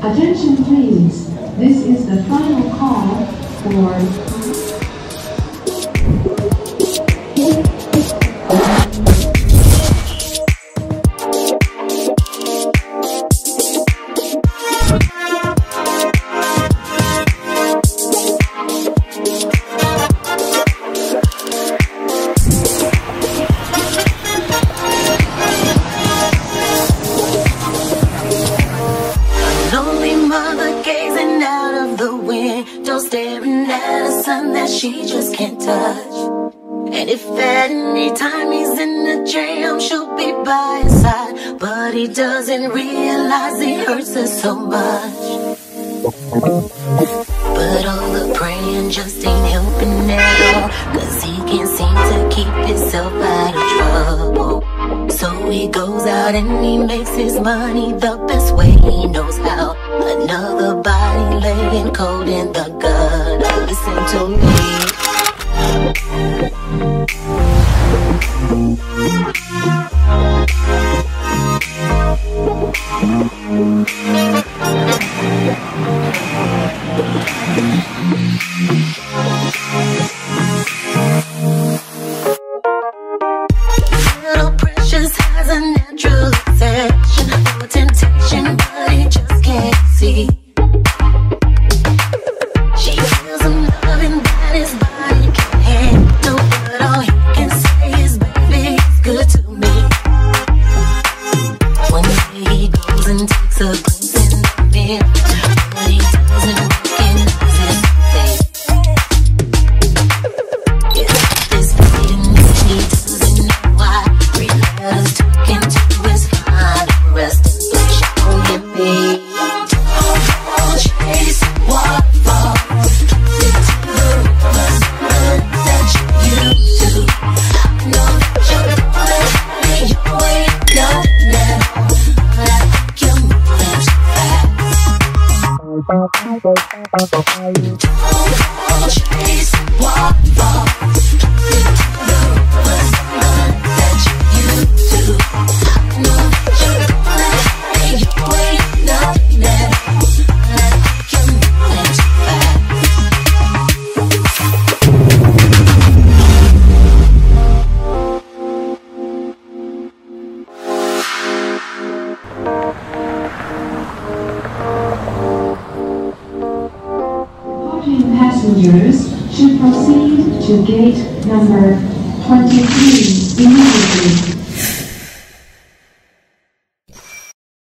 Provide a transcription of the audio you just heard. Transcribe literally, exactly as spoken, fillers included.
Attention please, this is the final call for staring at a sun that she just can't touch. And if at any time he's in a jam, she'll be by his side. But he doesn't realize it hurts her so much. But all the praying just ain't helping at all, 'cause he can't seem to keep himself out of trouble. So he goes out and he makes his money the best way he knows how. Another body laying cold in the gutter. Listen to me. Little Precious has a natural obsession for temptation, but he just can't see. She feels him loving that his body can handle, but all he can say is, baby, it's good to me. One day he goes and takes a glimpse in the mirror, but he doesn't recognize his face. It's this fading, he doesn't know why. Three letters took into his final rest and place on him. Don't chase waterfalls into the rivers that you used to. I know that you're gonna be your way up now, but I think you're moving too fast. Don't chase waterfalls into the rivers that you used to. I know that you're gonna be your way up now, but I think you're moving too fast. Departing passengers should proceed to gate number twenty-three immediately.